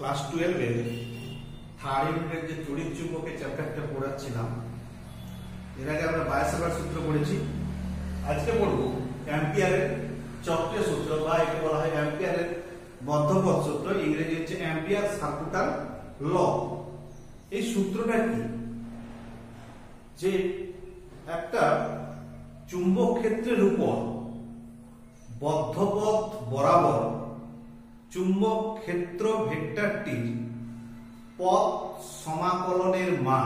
Class 12 এর third ইউনিটের যে তড়িৎ চুম্বকের চ্যাপ্টারটা পড়াচ্ছিলাম, এর আগে আমরা বায়োসাভার্ট সূত্র পড়েছি। আজকে পড়ব অ্যাম্পিয়ারের চক্রীয় সূত্র, বা একে বলা হয় অ্যাম্পিয়ারের মধ্যপথ সূত্র, ইংরেজি হচ্ছে অ্যাম্পিয়ার সার্কুটার ল। এই সূত্রটা কি? যে একটা চুম্বক ক্ষেত্রের উপর বদ্ধপথ বরাবর চুম্বক ক্ষেত্র ভেক্টরটির পথ সমাকলনের মান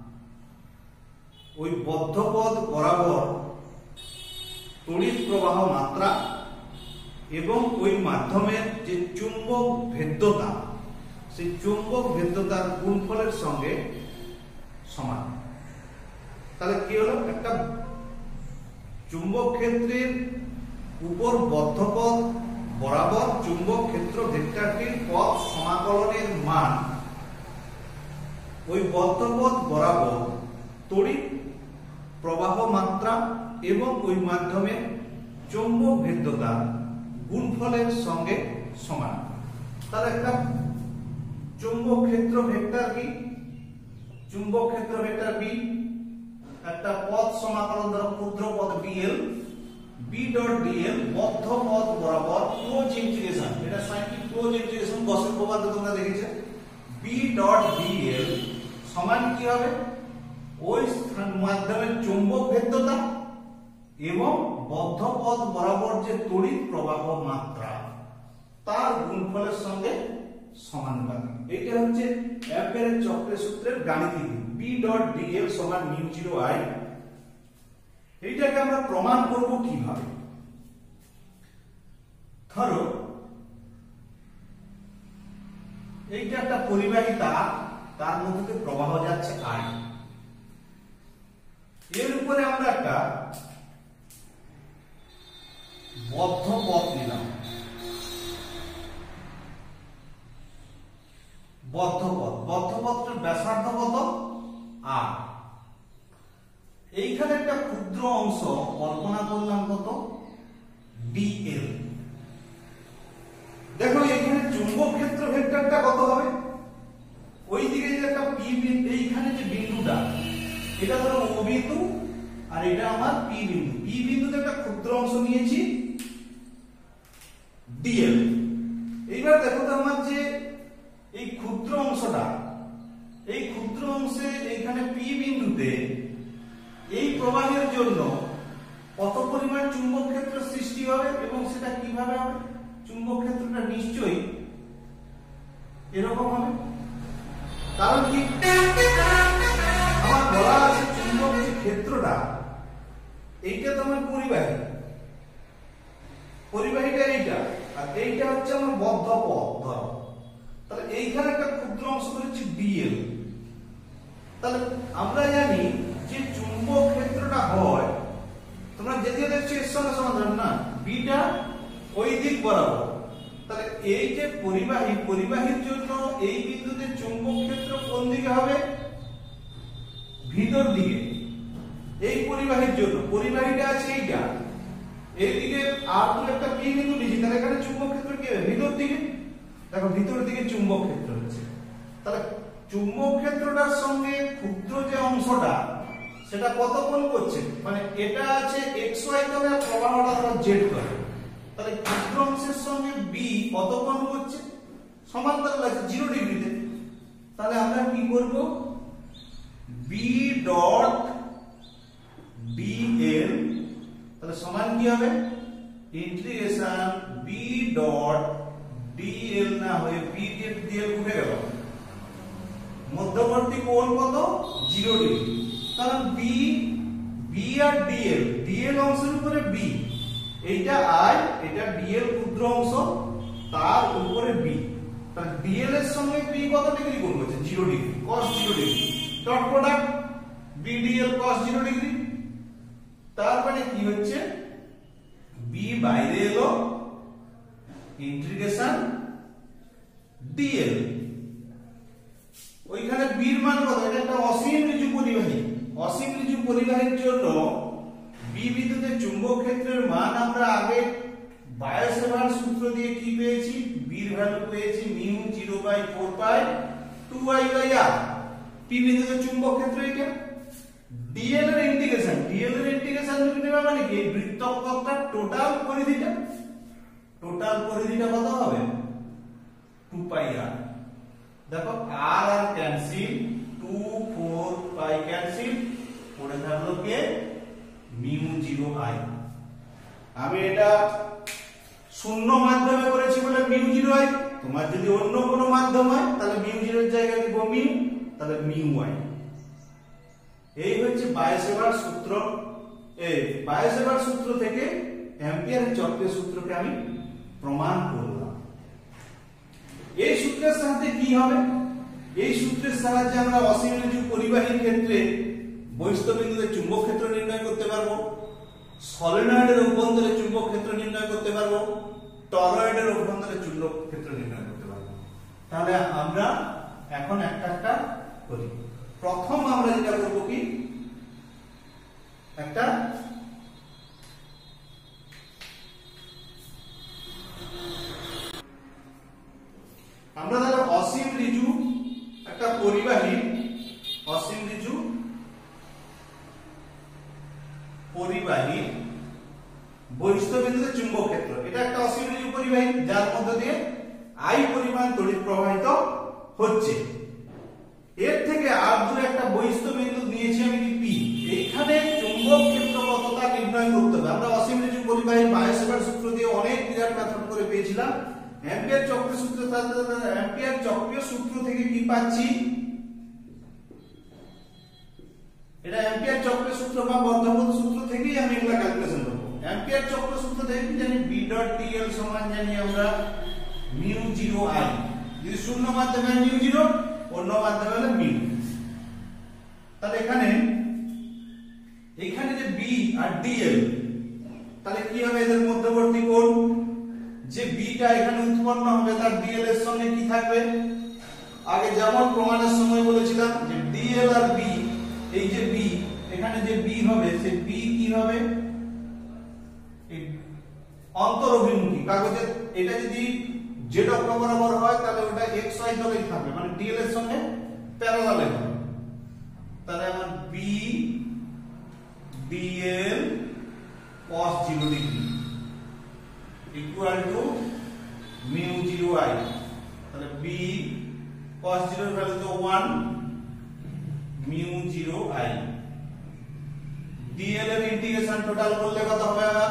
ওই বদ্ধপথ বরাবর তড়িৎ প্রবাহ মাত্রা এবং ওই মাধ্যমের যে চুম্বক ভেদ্যতা, সেই চুম্বক ভেদ্যতার গুণফলের সঙ্গে সমান। তাহলে কি হলো? একটা চুম্বক ক্ষেত্রের উপর বদ্ধপথ বরাবর চুম্বক ক্ষেত্র ভেক্টরটির পথ সমাকলনের মান ওই বদ্ধপথ বরাবর তড়িৎ প্রবাহ মাত্রা এবং ওই মাধ্যমের চৌম্বক ভেদ্যতা গুণফলের সঙ্গে সমান। তাহলে একটা চুম্বক ক্ষেত্র ভেক্টর কি? চুম্বক ক্ষেত্র ভেক্টর বি, একটা পথ সমাকলন ধরো ক্ষুদ্র পথ ডিএল, বি ডট ডিএল বদ্ধ পথ বরাবর ক্লোজ ইন্টিগ্রেশন, এটা সাইন্টিফিক ক্লোজ ইন্টিগ্রেশন গসের উপপাদ্য তোমরা দেখেছো। বি ডট ডিএল সমান কি হবে? ওই মাধ্যমের চৌম্বক ভেদ্যতা এবং বদ্ধ পথ বরাবর যে তড়িৎ প্রবাহ মাত্রা তার গুণফলের সঙ্গে সমানুপাতিক। এটা হচ্ছে অ্যাম্পিয়ারের চক্রের সূত্রের গাণিতিক। বি ডট ডিএল সমান মিউ জিরো আই। এইটাকে আমরা প্রমাণ করব কিভাবে? ধরো এইটা একটা পরিবাহী তার, তার মধ্যে দিয়ে প্রবাহ যাচ্ছে আই। এর উপরে আমরা একটা বদ্ধ পথ নিলাম, বদ্ধ পথটার ব্যাসার্ধ কত? আর এইখানে একটা ক্ষুদ্র অংশ কল্পনা করলাম কত? ডিএল। দেখো এইখানে চুম্বক ক্ষেত্র ভেক্টরটা কত হবে? ওই দিকে যে একটা পি বিন্দু, এইখানে যে বিন্দুটা এটা ধরো ও বিন্দু আর এটা আমার পি বিন্দু। পি বিন্দুতে একটা ক্ষুদ্র অংশ নিয়েছি ডিএল। এইবার দেখো তো আমার যে এই ক্ষুদ্র অংশটা, এই ক্ষুদ্র অংশে এইখানে পি বিন্দুতে এই প্রবাহের জন্য কত পরিমাণ চুম্বক ক্ষেত্র সৃষ্টি হবে এবং সেটা কিভাবে হবে? চুম্বক ক্ষেত্রটা নিশ্চয়ই এরকম হবে। কারণ কি আমার বলা আছে চুম্বক যে ক্ষেত্রটা এইটা তো আমার পরিবাহীটা এইটা, আর এইটা হচ্ছে আমার বদ্ধ পথ। ধরো তাহলে এইখানে একটা ক্ষুদ্র অংশ হচ্ছে ডিএল। তাহলে আমরা জানি যে চুম্বক ক্ষেত্রটা হয়, তোমরা যেদিকে দেখছো এর সঙ্গে সমান না, বিটা ওই দিক বরাবর। তাহলে এই যে পরিবাহীর জন্য এই বিন্দুতে চুম্বক ক্ষেত্র কোন দিকে হবে? ভিতর দিকে। এই পরিবাহীর জন্য পরিবাহীটা আছে এইটা, এইদিকে আর তো একটা পি বিন্দু নিয়েছি, তাহলে এখানে চুম্বক ক্ষেত্র কি হবে? ভিতর দিকে। দেখো ভিতর দিকে চুম্বক ক্ষেত্র হচ্ছে। তাহলে চুম্বক ক্ষেত্রটার সঙ্গে ক্ষুদ্র যে অংশটা সেটা কত কোণ করছে? মানে এটা আছে এক্স ওয়াই তলে, প্রবাহটা ধরো জেড তলে। তাহলে ক্ষুদ্র অংশের সঙ্গে বি কত কোণ করছে? সমান্তরাল আছে 0 ডিগ্রিতে। তাহলে আমরা কি করব? বি ডট ডিএল তাহলে সমান কি হবে? ইন্টিগ্রেশন বি ডট ডিএল না হয়ে বি ডিএল উঠে গেল, মধ্যবর্তী কোণ কত? 0 ডিগ্রি। কারণ বি আর ডিএল অংশের উপরে বি, এইটা আই, এটা ডিএল ক্ষুদ্র অংশ, তার উপরে বি। তাহলে ডিএল এর সঙ্গে বি কত ডিগ্রি কোণ করছে? 0 degree, cos 0 degree. Dot product B dl cos 0 degree. তার মানে কি হচ্ছে? বি বাইরে এলো, ইন্টিগ্রেশন ডিএল। ওইখানে বির মান কত? এটা একটা অসীম ঋজু পরিবাহী। অসীম ঋজু পরিবাহীর জন্য বি বিন্দুতে চুম্বক ক্ষেত্রের মান আমরা আগে বায়োসাভার্ট সূত্র দিয়ে কি পেয়েছি? বির ভ্যালু পেয়েছি mu 0/2 by 4 pi 2i by r। p বিন্দুতে চুম্বক ক্ষেত্র এটা। dl এর ইন্টিগ্রেশন লিখতে মানে কি বৃত্তকটার টোটাল পরিধিটা কত হবে 2 পাই r। দেখো r আর ক্যান্সেল 2 4 পাই ক্যান্সেল পড়ে থাকলো কে μ0i। আমি এটা শূন্য মাধ্যমে করেছি বলে μ0i। তোমার যদি অন্য কোনো মাধ্যম হয় তাহলে μ0 এর জায়গায় লিখব μ, তাহলে μi। এই হচ্ছে বায়োসেভার সূত্র। এই বায়োসেভার সূত্র থেকে অ্যাম্পিয়ারের চক্রের সূত্রকে আমি প্রমাণ করলাম। এই সূত্রের সাহায্যে কি হবে? এই সূত্রের সাহায্যে আমরা অসীম ঋজু পরিবাহীর ক্ষেত্রে বহিস্থ বিন্দুতে চুম্বক ক্ষেত্র নির্ণয় করতে পারবো, সলিনয়েডের অভ্যন্তরে চুম্বক ক্ষেত্র নির্ণয় করতে পারবো, টরয়েডের অভ্যন্তরে চুম্বক ক্ষেত্র নির্ণয় করতে পারবো। তাহলে আমরা এখন একটা করি। প্রথম আমরা যেটা করব কি একটা আমরা তাহলে অসীম ঋজু একটা পরিবাহী বহিস্থ বিন্দুতে চুম্বক ক্ষেত্র, এটা একটা অসীম ঋজু পরিবাহী যার মধ্য দিয়ে I পরিমাণ তড়িৎ প্রবাহিত হচ্ছে। এর থেকে আর দূরে একটা বহিস্থ বিন্দু নিয়েছি আমি কি P। এইখানে চুম্বক ক্ষেত্র কতটা নির্ণয় করতে হবে। আমরা অসীম ঋজু পরিবাহী বায়োসেভার সূত্র দিয়ে অনেক বিরাট মেথড করে পেয়েছিলাম। অ্যাম্পিয়ার চক্রীয় সূত্র অ্যাম্পিয়ার চক্রীয় সূত্র থেকে কি পাচ্ছি, এটা অ্যাম্পিয়ার চক্রীয় সূত্র বা বর্ধমান সূত্র থেকেই আমি এগুলা ক্যালকুলেশন করব। অ্যাম্পিয়ার চক্রীয় সূত্র থেকে কি জানি B ডট dl সমান জানি আমরা μ0i। যদি শূন্য মাধ্যমে μ0, অন্য মাধ্যমে হলে μ। তাহলে এখানে যে B আর dl, তাহলে কি হবে এদের মধ্যবর্তী কোণ, যে B টা এখানে উৎপন্ন হবে তার dl এর সঙ্গে কি থাকবে, আগে যেমন প্রমাণের সময় বলেছিলাম যে dl আর B, এই যে B এখানে যে B হবে সে B কি হবে অন্তর অভিমুখী কাগজে। এটা যদি z অক্ষ বরাবর হয় তাহলে ওটা xy তলেই থাকবে, মানে dl এর সঙ্গে প্যারালালে হবে। তাহলে আমার B dl cos 0 degree equal to μ0i। তাহলে B cos 0 এর ভ্যালু তো 1 μ0i। dl এর ইন্টিগ্রেশন টোটাল করলে কত হবে আবার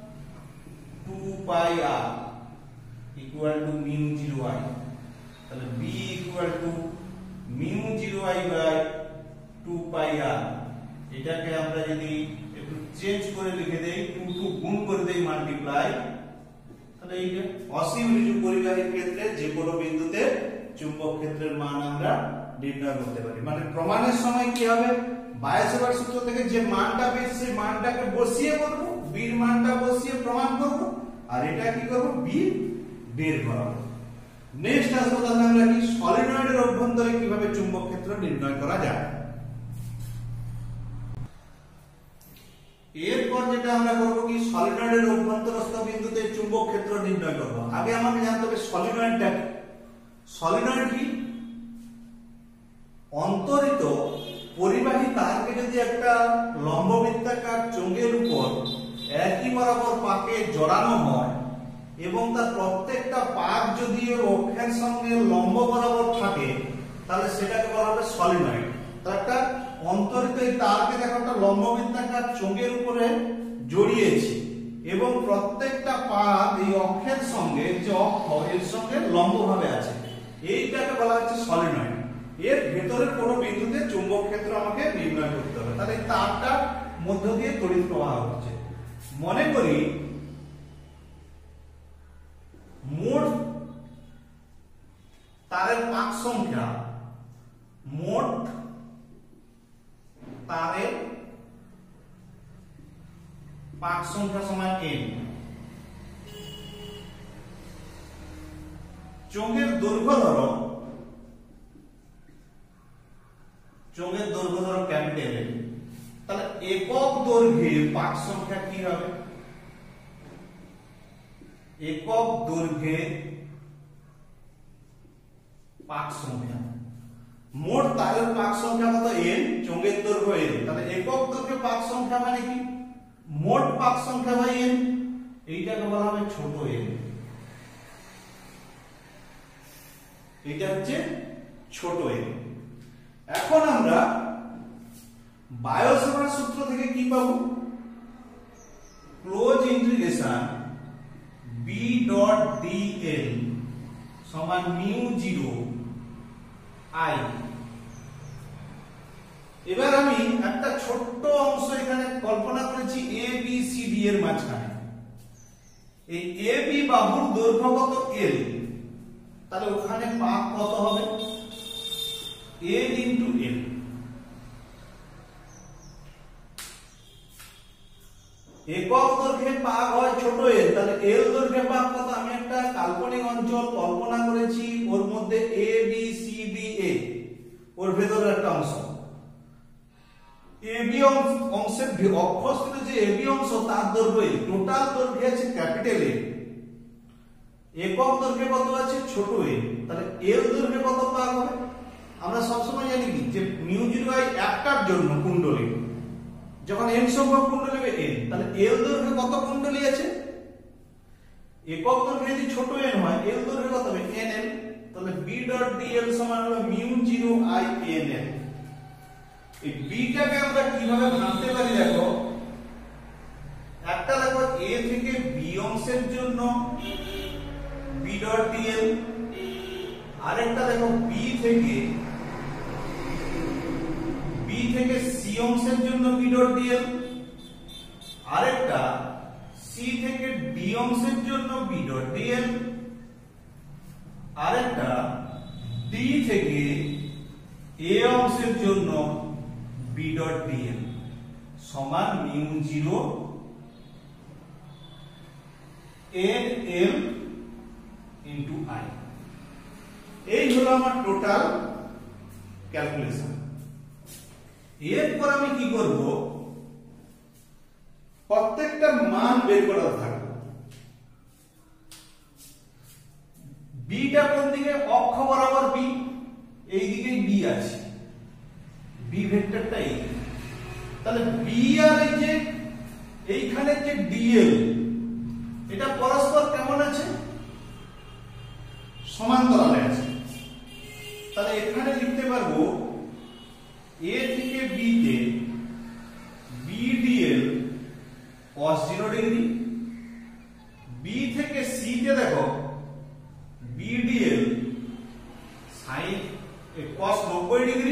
2 pi r equal to μ0i। তাহলে B equal to μ0i by 2 pi r। এটাকে আমরা যদি একটু চেঞ্জ করে লিখে দেই, 2 গুণ করে দেই মাল্টিপ্লাই, তাহলে এই যে অসীম ঋজু পরিবাহীর ক্ষেত্রে যে কোনো বিন্দুতে চুম্বক ক্ষেত্রের মান আমরা নির্ণয় করতে পারি। মানে প্রমাণের সময় কি হবে, বায়োসেভার সূত্র থেকে যে মানটা পেয়েছি সেই মানটাকে বসিয়ে করব, b এর মানটা বসিয়ে প্রমাণ করব, আর এটা কি করব b বের করাবো। নেক্সট আসবো তাহলে আমরা কি সলিনয়েডের অভ্যন্তরে কিভাবে চুম্বক ক্ষেত্র নির্ণয় করা যায়। এরপর যেটা আমরা করব কি সলিনয়েডের অভ্যন্তরস্থ বিন্দুতে চুম্বক ক্ষেত্র নির্ণয় করব। আগে আমাকে জানতে হবে সলিনয়েডটা কি। সলিনয়েড কি, অন্তরিত পরিবাহী তারকে যদি একটা লম্ববৃত্তাকার চোঙের উপর একই বরাবর পাকে জড়ানো হয় এবং তার প্রত্যেকটা পাক যদি ওর অক্ষের সঙ্গে লম্ব বরাবর থাকে তাহলে সেটাকে বলা হবে সলিনয়েড। তার একটা অন্তরিত এই তারকে দেখো একটা লম্ববৃত্তাকার চোঙের উপরে জড়িয়েছি এবং প্রত্যেকটা পাক এই অক্ষের সঙ্গে, যে অক্ষ এর সঙ্গে লম্বভাবে আছে, এইটাকে বলা হচ্ছে সলিনয়েড। এর ভেতরের কোনো বিন্দুতে চুম্বক ক্ষেত্র আমাকে নির্ণয় করতে হবে। তাহলে তারটার মধ্য দিয়ে তড়িৎ প্রবাহ হচ্ছে। মনে করি মোট তারের পাক সংখ্যা, মোট তারের পাক সংখ্যা সমান n। চোঙের দৈর্ঘ্য ধরো, ক্যাপিটাল এ, তাহলে একক দৈর্ঘ্যে পাক সংখ্যা কি হবে, একক দৈর্ঘ্যে পাক সংখ্যা। মোট তারের পাক সংখ্যা কত n, চোঙের দৈর্ঘ্য n, তাহলে একক দৈর্ঘ্যে পাক সংখ্যা মানে কি মোট পাক সংখ্যা বাই n, এইটাকে বলা হবে ছোট n। এটা হচ্ছে ছোট n। এখন আমরা বায়োসাভার্ট সূত্র থেকে কি পাবো, close integration b dot dl সমান মিউ 0 I। এবার আমি একটা ছোট্ট অংশ এখানে কল্পনা করেছি a b c d এর মাঝখানে। এই a b বাহুর দৈর্ঘ্য কত l, তাহলে ওখানে পাক কত হবে l ইনটু l। একক দৈর্ঘ্যে পাক হয় ছোট l, তাহলে l দৈর্ঘ্যে পাক কত, আমি একটা কাল্পনিক অঞ্চল কল্পনা করেছি, ওর মধ্যে a b c d a, ওর ভেতরে একটা অংশ ab অংশের অক্ষস্থিত যে ab অংশ তার দৈর্ঘ্য l, টোটাল দৈর্ঘ্য আছে ক্যাপিটাল A, একক দৈর্ঘ্যে কত আছে ছোট a, তাহলে l দৈর্ঘ্যে কত পাক হবে। আমরা সবসময় জানি কি যে মিউ 0 I একটার জন্য কুণ্ডলী, যখন n সংখ্যক কুণ্ডলী হবে n, তাহলে l দৈর্ঘ্যে কত কুণ্ডলী আছে, একক দৈর্ঘ্যে যদি ছোট n হয় l দৈর্ঘ্যে কত হবে nl, তাহলে b ডট dl সমান হলো মিউ 0 I nl। এই b টাকে আমরা কিভাবে ভাঙতে পারি দেখো, একটা দেখো a থেকে b অংশের জন্য b ডট dl, আরেকটা দেখো b থেকে c অংশের জন্য b ডট dl, আরেকটা c থেকে d অংশের জন্য b ডট dl, আরেকটা d থেকে a অংশের জন্য b ডট dl সমান মিউ 0 nl ইনটু I। এই হলো আমার টোটাল ক্যালকুলেশন। এরপর আমি কি করব, প্রত্যেকটা মান বের করা থাকবে। b টা কোন দিকে, অক্ষ বরাবর b, এই দিকেই b আছে, b ভেক্টরটা এই, তাহলে b আর এই যে এইখানে যে dl, এটা পরস্পর কেমন আছে, সমান্তরালে আছে। তাহলে এখানে লিখতে পারবো a থেকে b তে b dl cos 0 degree, b থেকে c তে দেখো b dl sin cos 90 degree.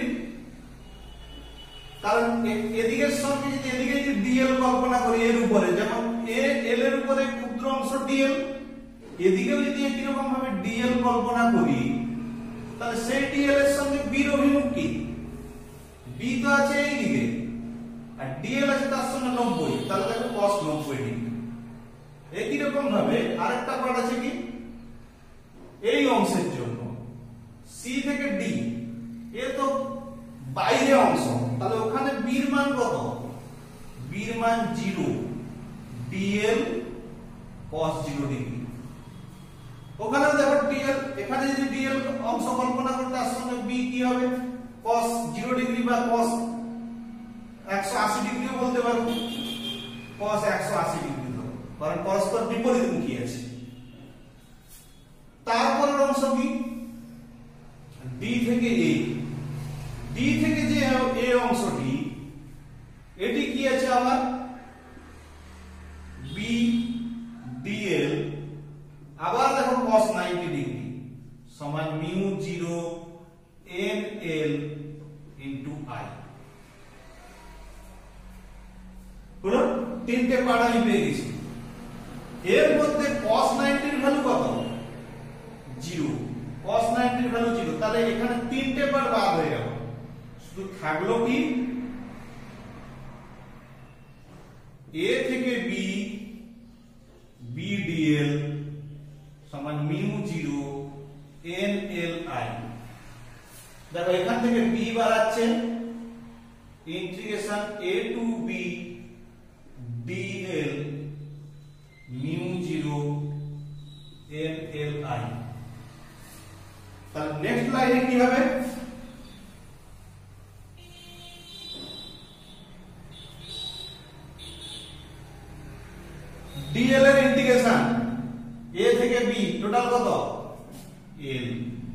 কারণ এদিকের সঙ্গে যদি এদিকে যদি dl কল্পনা করি এর উপরে, যেমন a l এর উপরে ক্ষুদ্র অংশ dl, এদিকেও যদি একই রকম ভাবে dl কল্পনা করি, তাহলে সেই dl এর সঙ্গে b এর অভিমুখ কি, b তো আছে এই দিকে আর dl আছে তার সঙ্গে 90, তাহলে দেখো cos 90 ডিগ্রি। একই রকম ভাবে আরেকটা পার্ট আছে কি, এই অংশের জন্য c থেকে d, এ তো বাইরে অংশ, তাহলে ওখানে b এর মান কত, b এর মান 0 dl cos 0 ডিগ্রি। ওখানে দেখো dl, এখানে যদি dl অংশ কল্পনা করি তার সঙ্গে b কি হবে, cos 0 ডিগ্রি বা cos 180 ডিগ্রিও বলতে পারবো, cos 180 ডিগ্রি ধরো, কারণ পরস্পর বিপরীতমুখী আছে। তারপরের অংশ কি, d থেকে a, d থেকে যে a অংশটি, এটি কি আছে আবার b dl, আবার দেখো cos 90 ডিগ্রি সমান মিউ 0 nl ইনটু I। হলো তিনটে পার্ট আমি পেয়ে গেছি। এর মধ্যে cos 90 এর ভ্যালু কত, 0, cos 90 এর ভ্যালু 0, তাহলে এখানে তিনটে পার্ট বাদ হয়ে গেল, শুধু থাকলো কি a থেকে b b dl সমান মিউ 0 nli। দেখো এখান থেকে b বাড়াচ্ছে, integration a to b dl mu 0 nli। তাহলে নেক্সট লাইনে কি হবে, ডিএল এর ইন্টিগ্রেশন এ থেকে বি টোটাল কত L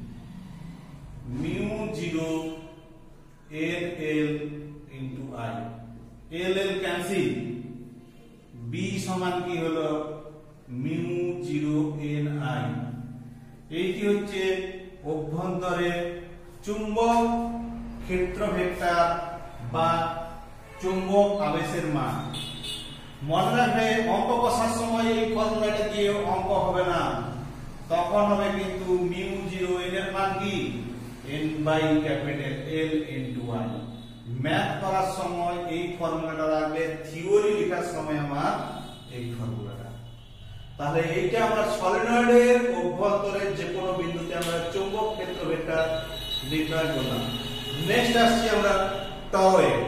mu 0 N L into I L L cancel B সমান কি হলো মিউ 0 এন আই। এইটি হচ্ছে অভ্যন্তরে চুম্বক ক্ষেত্র ভেক্টর বা চুম্বক আবেশের মান। মনে রাখবে অঙ্ক কষার সময় এই ফর্মুলাটা দিয়ে অঙ্ক হবে না, তখন হবে কিন্তু মিউ 0 এন এর মান কি n বাই capital L into I। Math করার সময় এই ফর্মুলাটা রাখলে, থিওরি লেখার সময় আমার এই ফর্মুলাটা। তাহলে এইটা আমরা সলিনয়েডের অভ্যন্তরের যে কোনো বিন্দুতে আমরা চৌম্বক ক্ষেত্র ভেক্টর নির্ণয় করলাম। নেক্সট আসছি আমরা টরয়েড।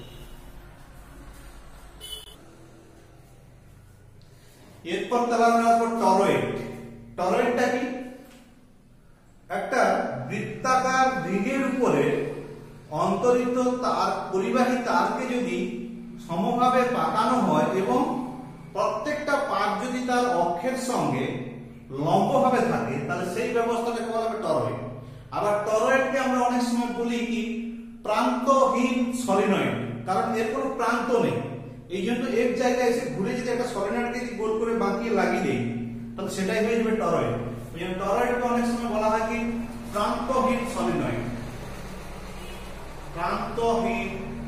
এরপর তাহলে আমরা আসবো টরয়েড। টরয়েডটা কি, একটা বৃত্তাকার রিংয়ের উপরে অন্তরিত তার পরিবাহী তারকে যদি সমভাবে পাকানো হয় এবং প্রত্যেকটা পাক যদি তার অক্ষের সঙ্গে লম্বভাবে থাকে, তাহলে সেই ব্যবস্থাটাকে বলা হবে টরয়েড। আবার টরয়েডকে আমরা অনেক সময় বলি কি প্রান্তহীন সলিনয়েড, কারণ এর কোনো প্রান্ত নেই। এই জন্য এক জায়গায় এসে ঘুরে যদি একটা সলিনয়েডকে গোল করে বাঁকিয়ে লাগিয়ে দেই, তাহলে সেটাই হয়ে যাবে টরয়েড। এই জন্য টরয়েডকে অনেক সময় বলা হয় কি প্রান্তহীন সলিনয়েড, প্রান্তহীন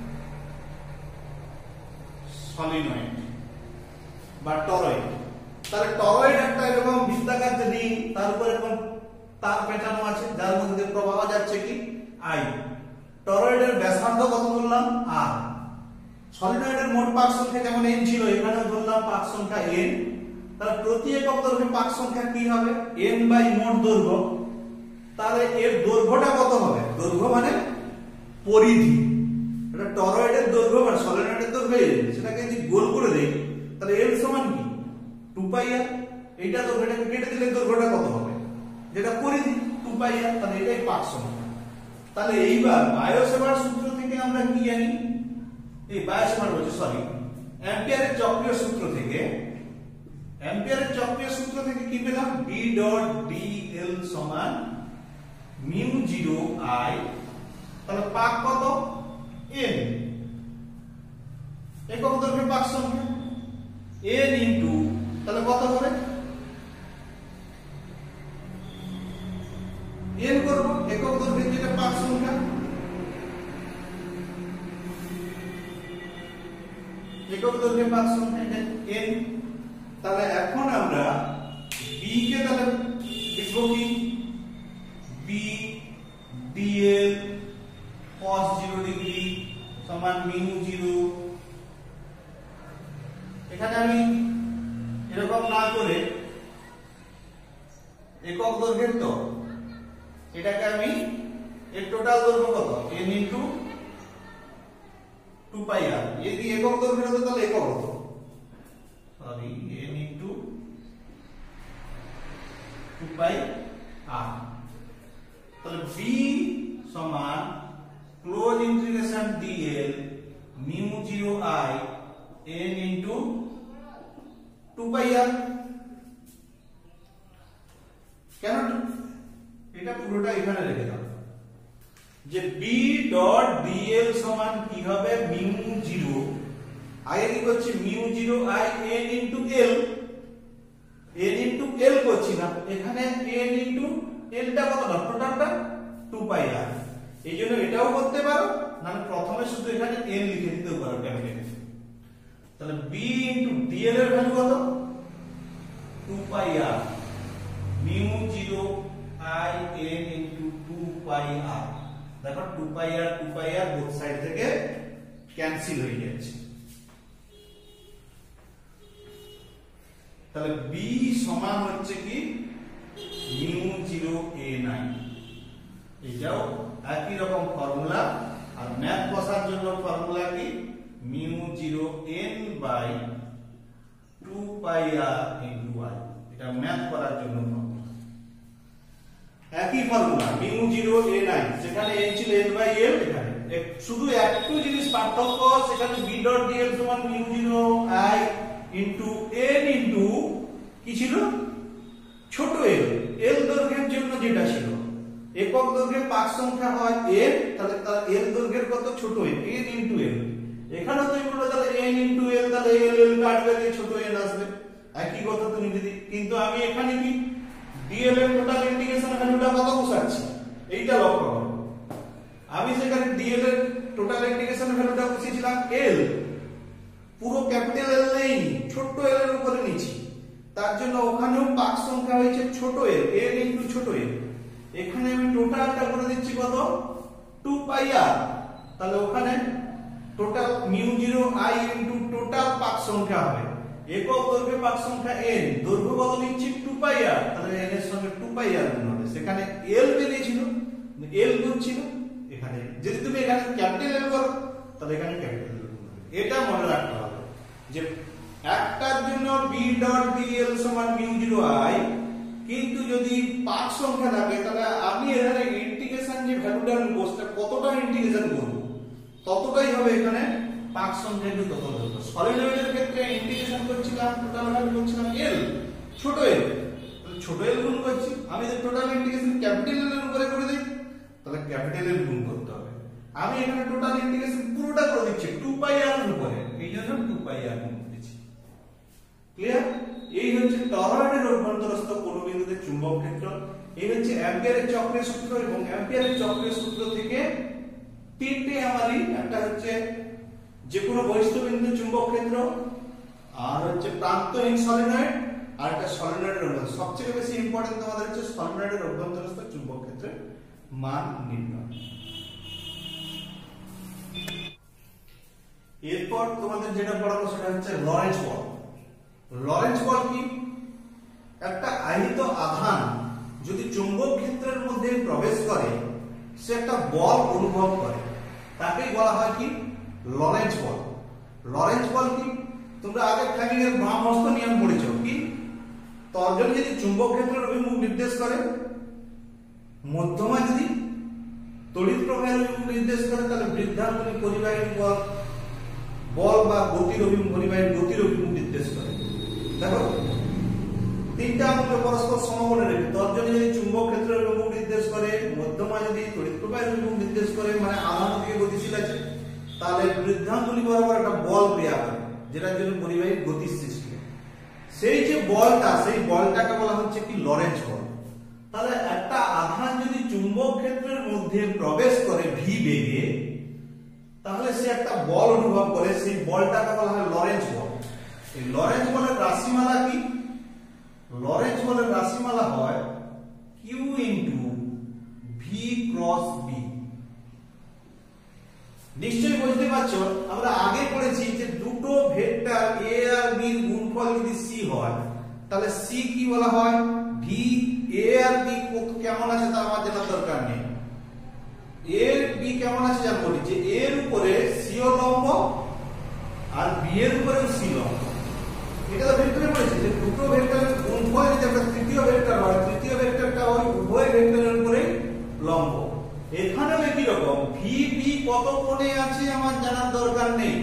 সলিনয়েড বা টরয়েড। তাহলে টরয়েড একটা এরকম বৃত্তাকার যে রিং, তার উপর এরকম তার পেঁচানো আছে, যার মধ্যে দিয়ে প্রবাহ যাচ্ছে কি আই। টরয়েডের ব্যাসার্ধ কত ধরলাম আর। সলিনয়েডের মোট পাক সংখ্যা যেমন n ছিল, এখানেও ধরলাম পাক সংখ্যা n। তাহলে প্রতি একক দৈর্ঘ্যে পাক সংখ্যা কি হবে n বাই মোট দৈর্ঘ্য। তাহলে এর দৈর্ঘ্যটা কত হবে, দৈর্ঘ্য মানে পরিধি। এটা টরয়েডের দৈর্ঘ্য মানে সলিনয়েডের দৈর্ঘ্য, সেটাকে যদি গোল করে দেই তাহলে l সমান কি 2 পাই r। এইটা দৈর্ঘ্যটাকে কেটে দিলে দৈর্ঘ্যটা কত হবে, যেটা পরিধি 2 পাই r। তাহলে এটাই পাক সংখ্যা। তাহলে এইবার বায়োসেভার সূত্র থেকে আমরা কি জানি, এই বায়োসেভার বলছি সরি অ্যাম্পিয়ারের চক্রীয় সূত্র থেকে, অ্যাম্পিয়ারের চক্রীয় সূত্র থেকে কি পেলাম B ডট dl সমান মিউ 0 I। তাহলে পাক কত n, একক দৈর্ঘ্যের পাক সংখ্যা n ইনটু, তাহলে কত হবে n করব একক দৈর্ঘ্যের যেটা পাক সংখ্যা, একক দৈর্ঘ্যের পাক সংখ্যা n। তাহলে এখন আমরা b কে তাহলে লিখব কি b dl cos 0 ডিগ্রি সমান মিউ 0। এখানে আমি এরকম না করে একক দৈর্ঘ্যের, তো এটাকে আমি এর টোটাল দৈর্ঘ্য কত n ইনটু 2 পাই r। যদি একক দৈর্ঘ্য হতো তাহলে একক হতো, sorry n into 2 pi r। তাহলে b সমান close integration dl mu 0 I n into 2 pi r। কেন এটা পুরোটা এখানে রেখে দাও, যে b ডট dl সমান কি হবে মিউ 0 আগে কি করছি mu 0 I n into l, n into l করছি না, এখানে n ইনটু l টা কত না টোটালটা 2 পাই r। এই জন্য এটাও করতে পারো, মানে প্রথমে শুধু এখানে n লিখে দিতে পারো ক্যাপিটাল। তাহলে b ইনটু dl এর ভ্যালু কত 2 pi r mu 0 I n into 2 pi r। দেখো 2 পাই r বোথ সাইড থেকে ক্যান্সেল হয়ে যাচ্ছে। তাহলে b সমান হচ্ছে কি মিউ 0 n I। এটাও একই রকম ফর্মুলা, আর ম্যাথ বসার জন্য ফর্মুলা কি mu 0 n by 2 pi r into I। এটা ম্যাথ করার জন্য ফর্মুলা। একই ফর্মুলা মিউ 0 n I, সেখানে n ছিল n বাই l, এখানে শুধু একটু জিনিস পার্থক্য, সেখানে b ডট dl সমান mu 0 I into n into কি ছিল ছোট l, l দৈর্ঘ্যের জন্য যেটা ছিল একক দৈর্ঘ্যের পাক সংখ্যা হয় n, তাহলে তার l দৈর্ঘ্যের কত ছোট n, n ইনটু l। এখানে তুমি বলো তাহলে n ইনটু l, তাহলে l কাটবে দিয়ে ছোট n আসবে, একই কথা তুমি যদি, কিন্তু আমি এখানে কি dl এর টোটাল ইন্টিগ্রেশন ভ্যালুটা কত বসাচ্ছি এইটা লক্ষ্য করো। আমি সেখানে dl এর টোটাল ইন্টিগ্রেশন ভ্যালুটা বসিয়েছিলাম l, পুরো ক্যাপিটাল L নেই, ছোট l এর উপরে নিয়েছি, তার জন্য ওখানেও পাক সংখ্যা হয়েছে ছোট l, l ইনটু ছোট l। এখানে আমি টোটালটা করে দিচ্ছি কত 2 পাই r, তাহলে ওখানে total mu 0 I into total পাক সংখ্যা হবে, একক দৈর্ঘ্যের পাক সংখ্যা n, দৈর্ঘ্য কত নিচ্ছি 2 পাই r, তাহলে n এর সঙ্গে 2 পাই r গুণ হবে, সেখানে l বেরিয়েছিল l গুণ ছিল, এখানে যদি তুমি এখানে ক্যাপিটাল L করো তাহলে এখানে ক্যাপিটাল L গুণ হবে। এটা মনে রাখতে হবে যে একটার জন্য b ডট dl সমান মিউ 0 I, কিন্তু যদি পাক সংখ্যা থাকে তাহলে আমি এখানে ইন্টিগ্রেশন যে ভ্যালুটা আমি বসতে কতটা ইন্টিগ্রেশন করব ততটাই হবে, এখানে পাক সংখ্যা কিন্তু তত হবে। সলিনয়েডের ক্ষেত্রে ইন্টিগ্রেশন করছিলাম টোটাল ভ্যালু করছিলাম l, ছোট l, তাহলে ছোট l গুণ করছি, আমি যদি টোটাল ইন্টিগ্রেশন ক্যাপিটাল L এর উপরে করে দেই তাহলে ক্যাপিটাল L গুণ করতে হবে। আমি এখানে টোটাল ইন্টিগ্রেশন পুরোটা করে দিচ্ছি 2 পাই r এর উপরে, এইজন্য 2 পাই r গুণ করেছি। ক্লিয়ার? এই হচ্ছে টরয়েডের অভ্যন্তরস্থ কোন বিন্দুতে চুম্বক ক্ষেত্র। এই হচ্ছে অ্যাম্পিয়ারের চক্রের সূত্র, এবং অ্যাম্পিয়ারের চক্রের সূত্র থেকে তিনটে আমারই, একটা হচ্ছে যে কোনো বহিস্থ বিন্দু চুম্বক ক্ষেত্র, আর হচ্ছে প্রান্তহীন সলিনয়েড, আর একটা সলিনয়েডের অভ্যন্তর, সবচেয়ে বেশি ইম্পর্টেন্ট তোমাদের হচ্ছে সলিনয়েডের অভ্যন্তরস্থ চুম্বক ক্ষেত্রের মান নির্ণয়। এরপর তোমাদের যেটা পড়াবো সেটা হচ্ছে লরেন্জ বল। লরেন্জ বল কি? একটা আহিত আধান যদি চুম্বক ক্ষেত্রের মধ্যে প্রবেশ করে সে একটা বল অনুভব করে, তাকেই বলা হয় কি লরেন্জ বল। লরেন্জ বল কি? তোমরা আগে ফ্লেমিং এর বাম হস্ত নিয়ম পড়েছো কি? তর্জনী যদি চুম্বক ক্ষেত্রের অভিমুখ নির্দেশ করে, মধ্যমা যদি তড়িৎ প্রবাহের অভিমুখ নির্দেশ করে, তাহলে বৃদ্ধাঙ্গুলি পরিবাহী বল, বল বা গতির অভিমুখ, পরিবাহীর গতির অভিমুখ নির্দেশ করে। দেখো তিনটা আঙুলকে পরস্পর সমকোণে রেখে তর্জনী যদি চুম্বক ক্ষেত্রের অভিমুখ নির্দেশ করে, মধ্যমা যদি তড়িৎ প্রবাহের অভিমুখ নির্দেশ করে, মানে আধান দিকে গতিশীল আছে, তাহলে বৃদ্ধাঙ্গুলি বরাবর একটা বল ক্রিয়া করে, যেটার জন্য পরিবাহীর গতির সৃষ্টি হয়। সেই যে বলটা, সেই বলটাকে বলা হচ্ছে কি লরেন্জ বল। তাহলে একটা আধান যদি চুম্বক ক্ষেত্রের মধ্যে প্রবেশ করে ভি বেগে, তাহলে সে একটা বল অনুভব করে, সেই বলটাকে বলা হয় লরেন্জ বল। এই লরেন্জ বলের রাশিমালা কি? লরেন্জ বলের রাশিমালা হয় Q into V cross B. নিশ্চয়ই বুঝতে পারছো, আমরা আগে পড়েছি যে দুটো ভেক্টর a আর b এর গুণফল যদি c হয়, তাহলে c কি বলা হয়? v। a আর b কেমন আছে তা আমার জানার দরকার নেই, a এর b কেমন আছে জানবো, যে a এর উপরে c ও লম্ব আর b এর উপরেও c লম্ব। এটা তো ভেক্টরে পড়েছি যে দুটো ভেক্টরের গুণফল যদি একটা তৃতীয় ভেক্টর হয়, তৃতীয় ভেক্টরটা ওই উভয় ভেক্টরের উপরে লম্ব। এখানেও একই রকম, VB কত কোণে আছে আমার জানার দরকার নেই,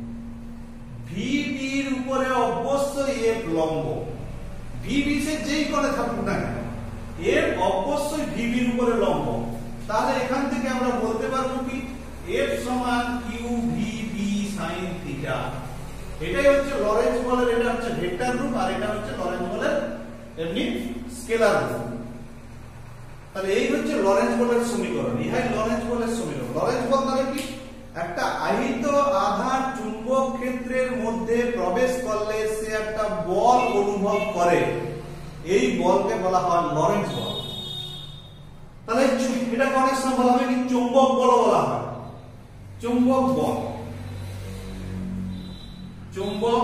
VB এর উপরে অবশ্যই F লম্ব। VB সে যেই কোণে থাকুক না কেন, F অবশ্যই VB এর উপরে লম্ব। তাহলে এখান থেকে আমরা বলতে পারবো কি F সমান QVB sin থিটা। এটাই হচ্ছে লরেন্জ বলের, এটা হচ্ছে ভেক্টর রূপ, আর এটা হচ্ছে লরেন্জ বলের এমনি স্কেলার রূপ। তাহলে এই হচ্ছে লরেন্জ বলের সমীকরণ, ইহাই লরেন্জ বলের সমীকরণ। লরেন্জ বল মানে কি? একটা আহিত আধান চুম্বক ক্ষেত্রের মধ্যে প্রবেশ করলে সে একটা বল অনুভব করে, এই বলকে বলা হয় লরেন্জ বল। তাহলে এটাকে অনেক সময় বলা হয় কি চুম্বক বল বলা হয়, চুম্বক বল, চুম্বক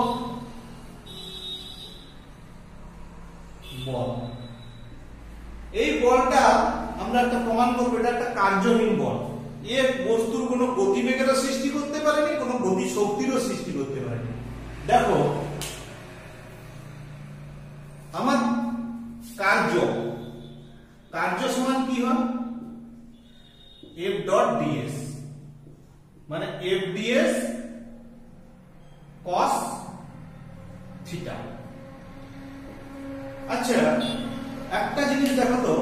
বল। এই বলটা আমরা একটা প্রমাণ করবো, এটা একটা কার্যহীন বল। এ বস্তুর কোনো গতিবেগেরও সৃষ্টি করতে পারেনি, কোনো গতি শক্তিরও সৃষ্টি করতে পারেনি। দেখো আমার কার্য কার্য সমান কি হয় f ডট ds, মানে f ds cos থিটা। আচ্ছা একটা জিনিস দেখো তো,